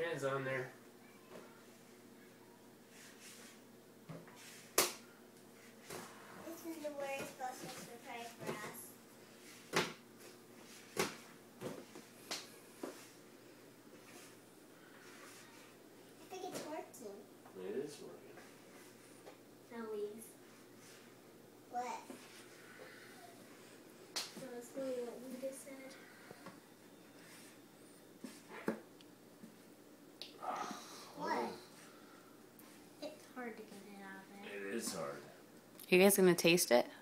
hands on there. This is the worst possible surprise for us. I think it's working. It is working. No leaves. What? That was really what we just said. What? It's hard to get it out of there. It is hard. Are you guys gonna taste it?